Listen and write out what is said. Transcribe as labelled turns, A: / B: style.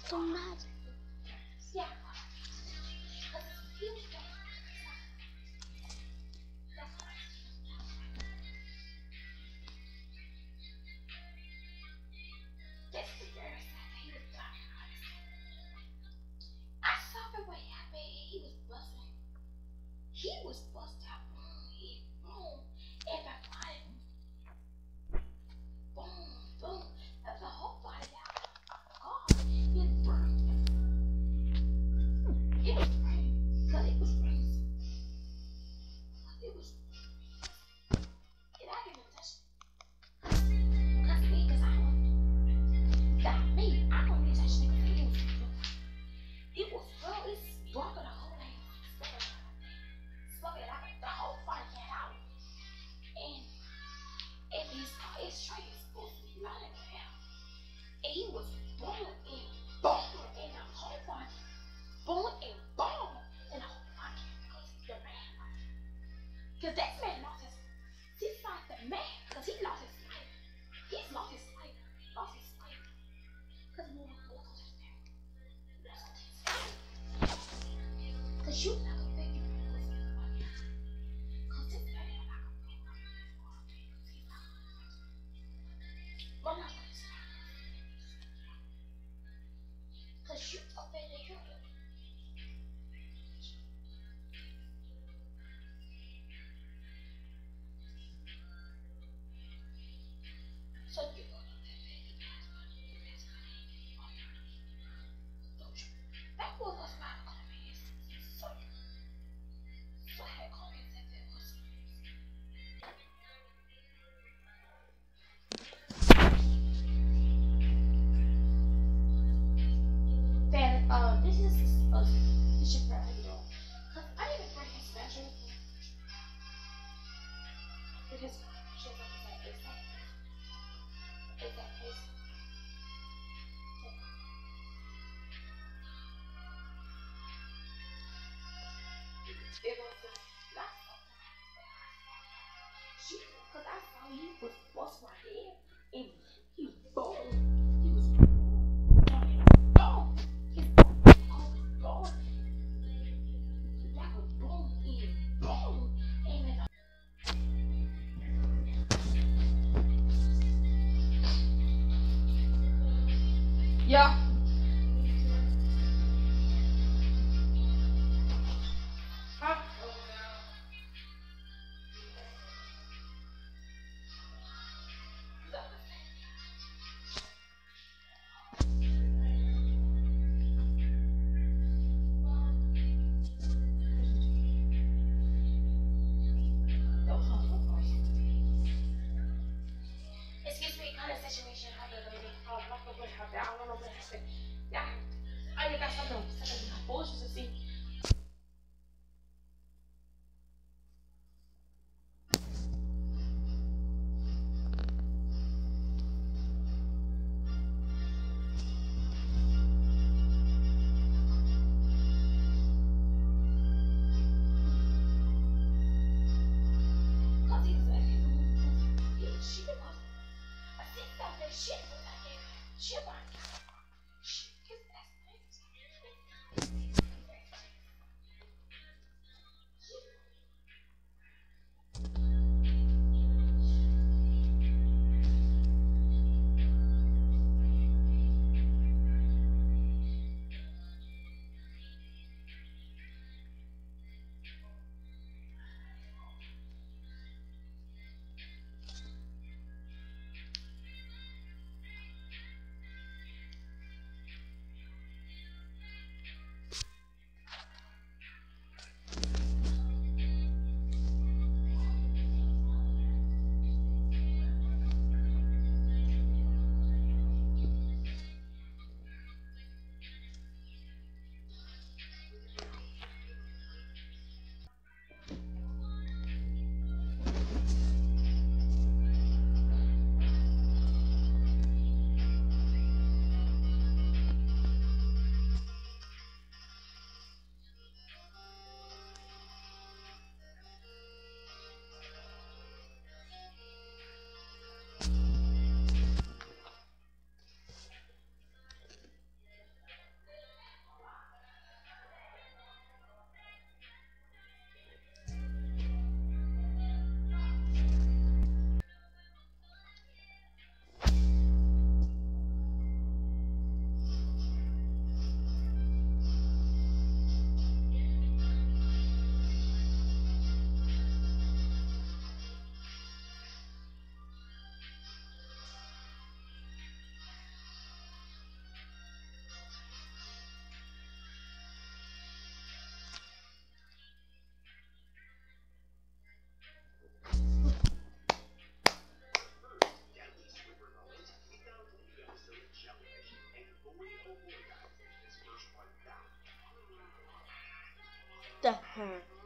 A: so mad.
B: Yeah. I saw the way I made. He was busting. He was busted out. Boom. Everybody. Boom. Boom. That's the whole body out. God. It burned. It was burning. Because it was burning. It was. And I didn't even touch it. Because me, because I don't. Got me. I don't even touch it. It was well, it's blocking the whole thing. Smoking like the whole body got out. And it's straight, it's supposed to be lying down. And he was blowing and balling in the whole body. Blowing and balling in the whole body. Because he's the man. Because that man lost his, he's like the man. Because he lost his life. He's lost his life. Lost his life. Because he lost his life. Cause you like a baby. Cause this baby like a baby. But I'm not gonna say cause you a baby. So you go to that baby. That was what's not gonna be. So I call it that it was. Then this is this should probably go. Cause I didn't bring his special. Because she was like, it's that place. It was the last time. Because I saw he was bust my head and he boom. He was boom. His boom was boom. That was boom and boom. And then yeah. Huh? Excuse me, kind of situation happened, baby. I'm not gonna put it out there. I don't know what happened. Yeah, I got something bullshit to see. Cause he's like, shit was. I think that shit was like shit like.
A: the hair.